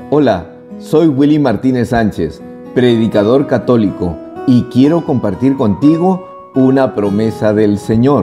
Hola, soy Willy Martínez Sánchez, predicador católico, y quiero compartir contigo una promesa del Señor.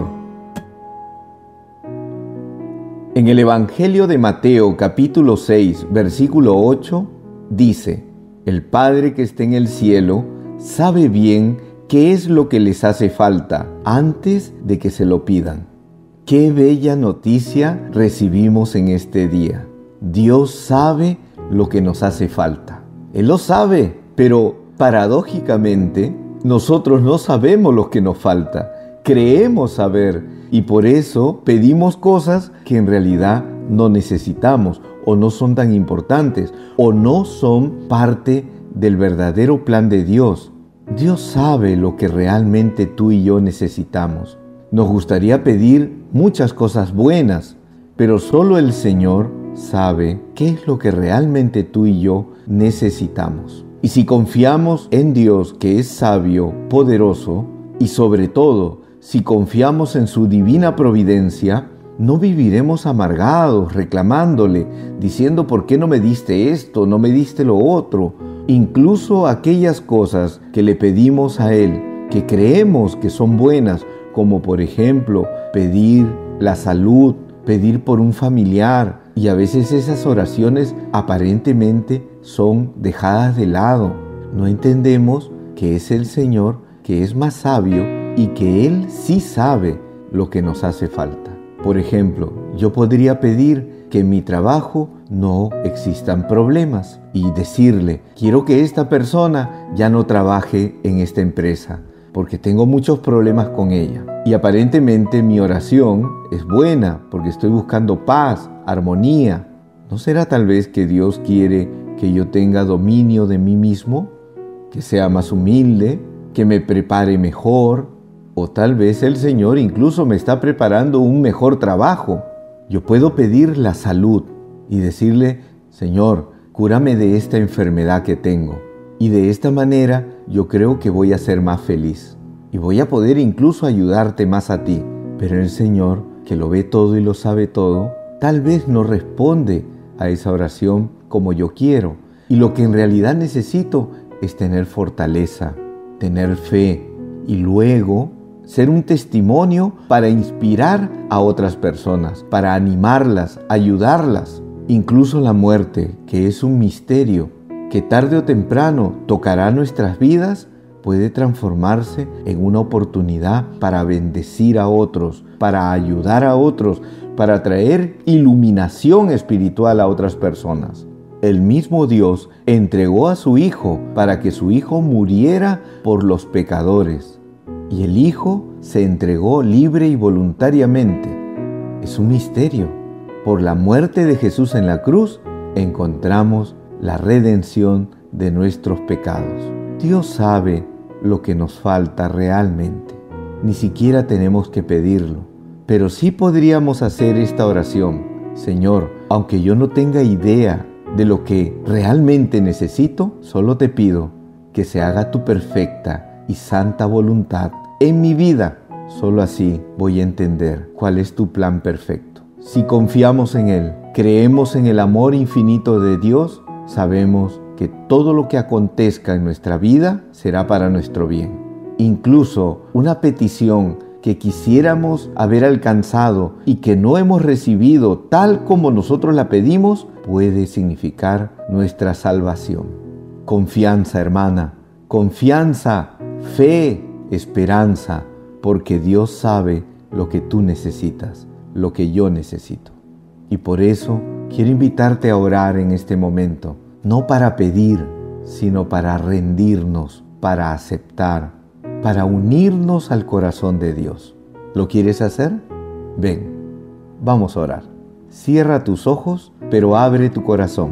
En el Evangelio de Mateo, capítulo 6, versículo 8, dice: El Padre que está en el cielo sabe bien qué es lo que les hace falta antes de que se lo pidan. Qué bella noticia recibimos en este día. Dios sabe lo que nos hace falta. Él lo sabe, pero paradójicamente nosotros no sabemos lo que nos falta. Creemos saber y por eso pedimos cosas que en realidad no necesitamos o no son tan importantes o no son parte del verdadero plan de Dios. Dios sabe lo que realmente tú y yo necesitamos. Nos gustaría pedir muchas cosas buenas, pero solo el Señor sabe qué es lo que realmente tú y yo necesitamos. Y si confiamos en Dios, que es sabio, poderoso, y sobre todo, si confiamos en su divina providencia, no viviremos amargados, reclamándole, diciendo: ¿por qué no me diste esto, no me diste lo otro? Incluso aquellas cosas que le pedimos a Él, que creemos que son buenas, como por ejemplo pedir la salud, pedir por un familiar, y a veces esas oraciones aparentemente son dejadas de lado. No entendemos que es el Señor que es más sabio y que Él sí sabe lo que nos hace falta. Por ejemplo, yo podría pedir que en mi trabajo no existan problemas y decirle: quiero que esta persona ya no trabaje en esta empresa porque tengo muchos problemas con ella. Y aparentemente mi oración es buena porque estoy buscando paz, armonía. ¿No será tal vez que Dios quiere que yo tenga dominio de mí mismo? Que sea más humilde, que me prepare mejor. O tal vez el Señor incluso me está preparando un mejor trabajo. Yo puedo pedir la salud y decirle: Señor, cúrame de esta enfermedad que tengo. Y de esta manera yo creo que voy a ser más feliz. Y voy a poder incluso ayudarte más a ti. Pero el Señor, que lo ve todo y lo sabe todo, tal vez no responde a esa oración como yo quiero. Y lo que en realidad necesito es tener fortaleza, tener fe y luego ser un testimonio para inspirar a otras personas, para animarlas, ayudarlas. Incluso la muerte, que es un misterio, que tarde o temprano tocará nuestras vidas, puede transformarse en una oportunidad para bendecir a otros, para ayudar a otros, para traer iluminación espiritual a otras personas. El mismo Dios entregó a su Hijo para que su Hijo muriera por los pecadores. Y el Hijo se entregó libre y voluntariamente. Es un misterio. Por la muerte de Jesús en la cruz, encontramos la redención de nuestros pecados. Dios sabe lo que nos falta realmente. Ni siquiera tenemos que pedirlo, pero sí podríamos hacer esta oración: Señor, aunque yo no tenga idea de lo que realmente necesito, solo te pido que se haga tu perfecta y santa voluntad en mi vida. Solo así voy a entender cuál es tu plan perfecto. Si confiamos en Él, creemos en el amor infinito de Dios, sabemos que todo lo que acontezca en nuestra vida será para nuestro bien. Incluso una petición que quisiéramos haber alcanzado y que no hemos recibido tal como nosotros la pedimos, puede significar nuestra salvación. Confianza, hermana, confianza, fe, esperanza, porque Dios sabe lo que tú necesitas, lo que yo necesito. Y por eso quiero invitarte a orar en este momento, no para pedir, sino para rendirnos, para aceptar, para unirnos al corazón de Dios. ¿Lo quieres hacer? Ven, vamos a orar. Cierra tus ojos, pero abre tu corazón.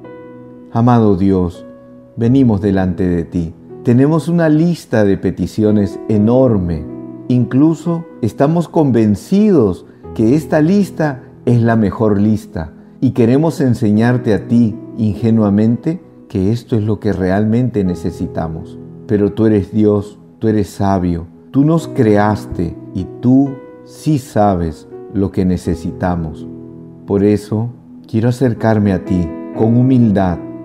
Amado Dios, venimos delante de ti. Tenemos una lista de peticiones enorme. Incluso estamos convencidos que esta lista es la mejor lista y queremos enseñarte a ti ingenuamente que esto es lo que realmente necesitamos. Pero tú eres Dios, tú eres sabio, tú nos creaste y tú sí sabes lo que necesitamos. Por eso quiero acercarme a ti con humildad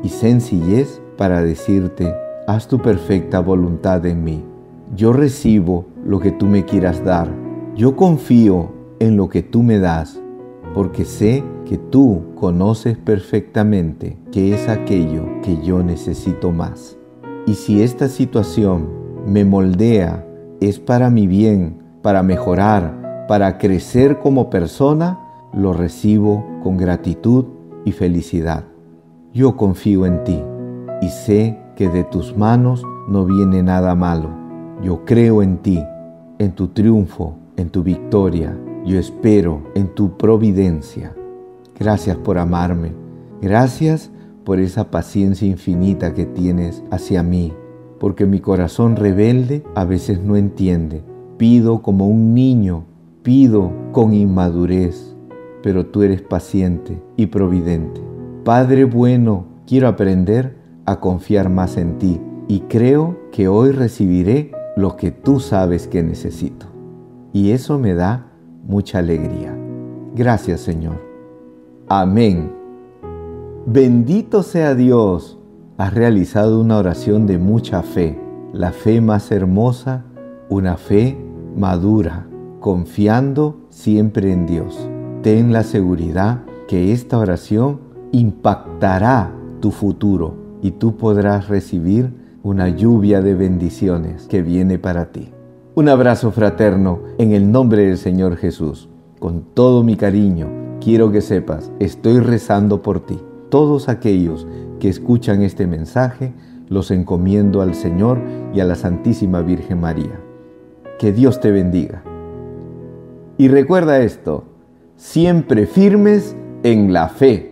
y sencillez para decirte: haz tu perfecta voluntad en mí. Yo recibo lo que tú me quieras dar. Yo confío en lo que tú me das, porque sé que tú conoces perfectamente qué es aquello que yo necesito más. Y si esta situación me moldea, es para mi bien, para mejorar, para crecer como persona, lo recibo con gratitud y felicidad. Yo confío en ti y sé que de tus manos no viene nada malo. Yo creo en ti, en tu triunfo, en tu victoria. Yo espero en tu providencia. Gracias por amarme. Gracias por esa paciencia infinita que tienes hacia mí, porque mi corazón rebelde a veces no entiende. Pido como un niño, pido con inmadurez, pero tú eres paciente y providente. Padre bueno, quiero aprender a confiar más en ti y creo que hoy recibiré lo que tú sabes que necesito. Y eso me da mucha alegría. Gracias, Señor. Amén. Bendito sea Dios. Has realizado una oración de mucha fe, la fe más hermosa, una fe madura, confiando siempre en Dios. Ten la seguridad que esta oración impactará tu futuro y tú podrás recibir una lluvia de bendiciones que viene para ti. Un abrazo fraterno en el nombre del Señor Jesús. Con todo mi cariño, quiero que sepas, estoy rezando por ti. Todos aquellos que escuchan este mensaje, los encomiendo al Señor y a la Santísima Virgen María. Que Dios te bendiga. Y recuerda esto, siempre firmes en la fe.